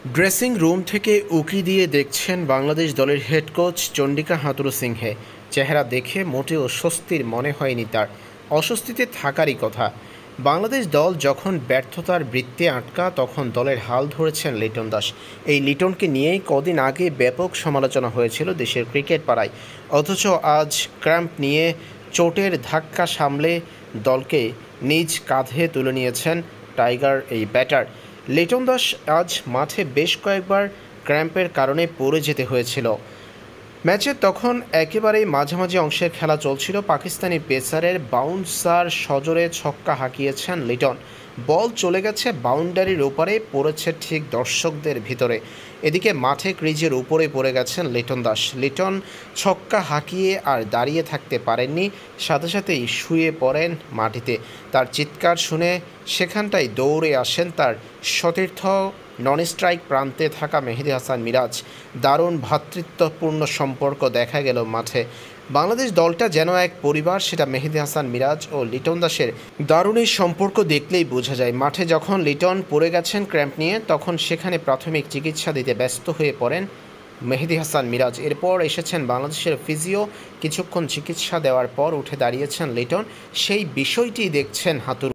Dressing room থেকে উঁকি দিয়ে দেখছেন বাংলাদেশ দলের হেড কোচ চন্ডিকা হাথুরুসিংহে। চেহারা দেখে মোটেও স্বস্তির মনে হয়নি তার, অস্বস্তিতে থাকারই কথা। বাংলাদেশ দল যখন ব্যর্থতার বৃত্তে আটকা, তখন দলের হাল ধরেছেন লিটন দাস। এই লিটনকে নিয়েই কদিন আগে ব্যাপক সমালোচনা হয়েছিল দেশের ক্রিকেট পাড়ায়। অথচ আজ ক্র্যাম্প নিয়ে চোটের ধাক্কা সামলে দলকে নিজ কাঁধে তুলে নিয়েছেন টাইগার এই ব্যাটার। লিটন দাস আজ মাঠে বেশ কয়েকবার ক্র্যাম্পের কারণে পড়ে যেতে হয়েছিল। ম্যাচের তখন একেবারেই মাঝামাঝি অংশের খেলা চলছিল। পাকিস্তানি পেসারের বাউন্সার সজোরে ছক্কা হাঁকিয়েছেন লিটন। বল চলে গেছে বাউন্ডারির ওপারে, পড়েছে ঠিক দর্শকদের ভিতরে। এদিকে মাঠে ক্রিজের উপরে পড়ে গেছেন লিটন দাস। লিটন ছক্কা হাঁকিয়ে আর দাঁড়িয়ে থাকতে পারেননি, সাথে সাথেই শুয়ে পড়েন মাটিতে। তার চিৎকার শুনে সেখানটায় দৌড়ে আসেন তার সতীর্থ নন স্ট্রাইক প্রান্তে থাকা মেহেদী হাসান মিরাজ। দারুণ ভ্রাতৃত্বপূর্ণ সম্পর্ক দেখা গেল মাঠে। বাংলাদেশ দলটা যেন এক পরিবার, সেটা মেহেদী হাসান মিরাজ ও লিটন দাসের দারুণ এই সম্পর্ক দেখলেই বোঝা যায়। মাঠে যখন লিটন পড়ে গেছেন ক্র্যাম্প নিয়ে, তখন সেখানে প্রাথমিক চিকিৎসা দিতে ব্যস্ত হয়ে পড়েন মেহেদী হাসান মিরাজ। এরপর এসেছেন বাংলাদেশের ফিজিও। কিছুক্ষণ চিকিৎসা দেওয়ার পর উঠে দাঁড়িয়েছেন লিটন। সেই বিষয়টি দেখছেন হাতুর